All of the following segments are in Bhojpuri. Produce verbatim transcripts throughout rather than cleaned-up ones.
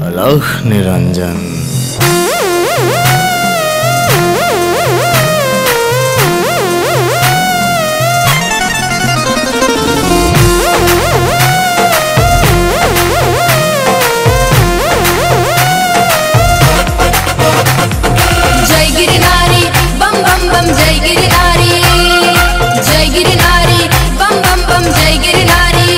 अलख निरंजन। जय गिरनारी बम बम बम जय गिरनारी, जय गिरनारी बम बम बम जय गिरनारी।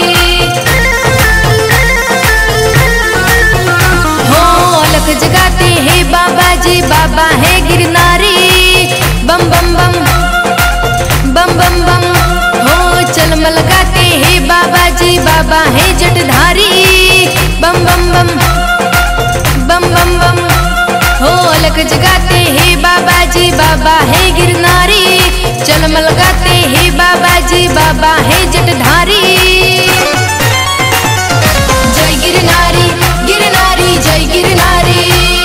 हो अलख जगाते हैं बाबा जी, बाबा है गिरनारी। बम बम बम बम बम बम हो चलमल गाते हैं बाबा जी, बाबा है जटधारी। बम बम बम बम बम बम हो अलख जगाते हैं बाबा जी, बाबा है गिरनारी। चलमल गाते हैं बाबा जी, बाबा है जटधारी। जय गिरनारी गिरनारी जय गिरनारी,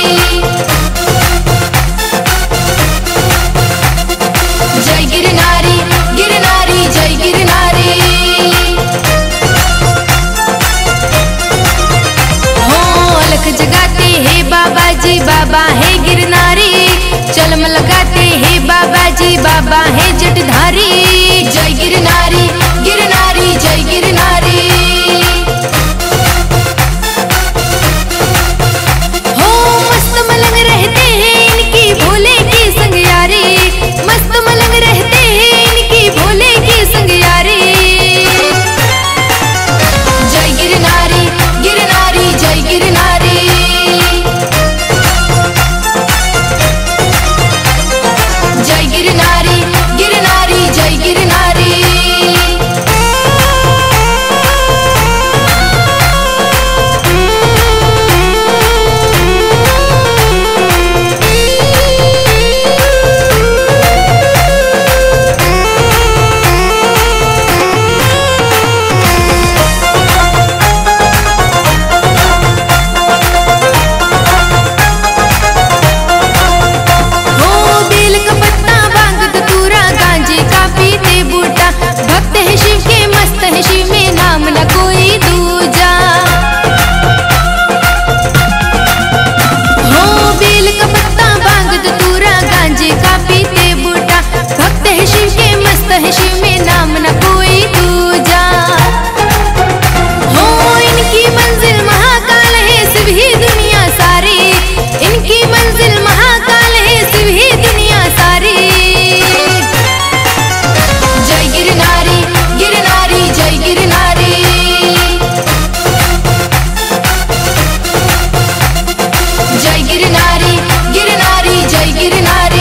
जय गिरनारी गिरनारी जय गिरनारी। हो अलख जगाते हैं बाबा जी, बाबा है गिरनारी। चलमल गाते हैं बाबा जी, बाबा है जटधारी। जय गिरनारी गिरनारी जय गिरनारी। हो मस्त मलंग रहते हैं इनकी भोले की संग यारी, मस्त मलंग रहते हैं इनकी भोले की संग यारी। जय गिरनारी गिरनारी जय गिरनारी, जय गिरनारी गिरनारी जय गिरनारी। हो बेल का पत्ता भांग धतूरा गांजे का पीते बूटा, भक्त है शिव के मस्त है शिव में नाम न कोई दूजा। हो बेल का पत्ता भांग धतूरा गांजे का पीते बूटा, भक्त है शिव के मस्त है शिव में नाम न कोई दूजा। हो इनकी मंजिल महाकाल है शिव ही दुनिया सारी, इनकी मंजिल महाकाल है शिव ही दुनिया सारी। जय गिरनारी गिरनारी जय गिरनारी, जय गिरनारी गिरनारी जय गिरनारी।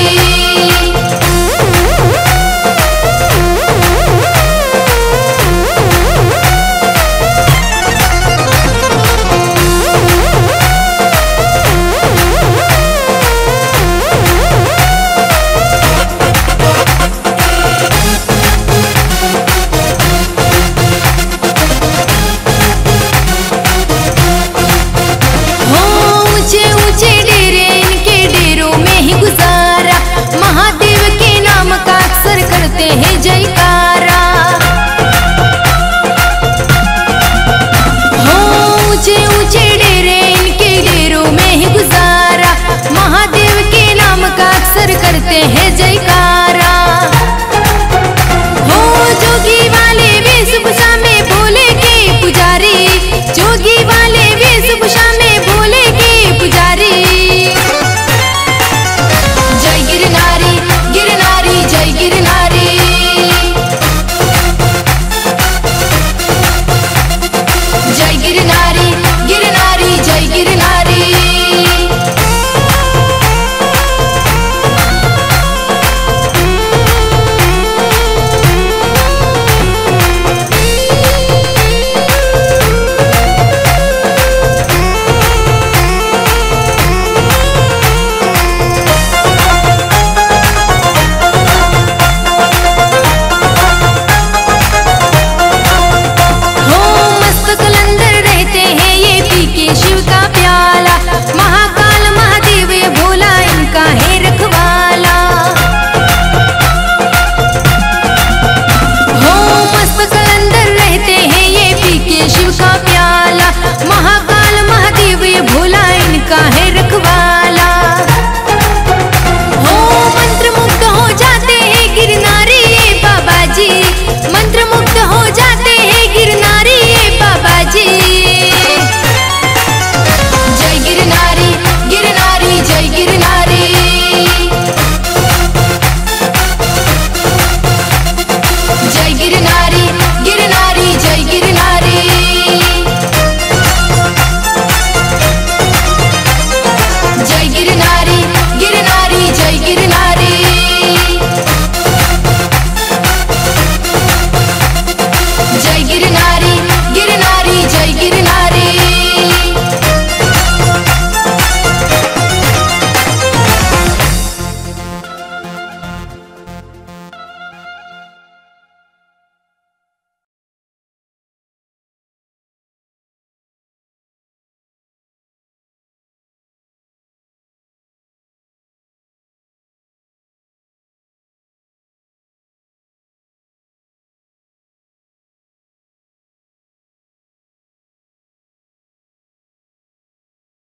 हो ऊंचे ऊंचे डेरे इनके डेरों में ही गुजारा, महादेव के नाम का अक्सर करते हैं जयकारा। हो ऊंचे ऊंचे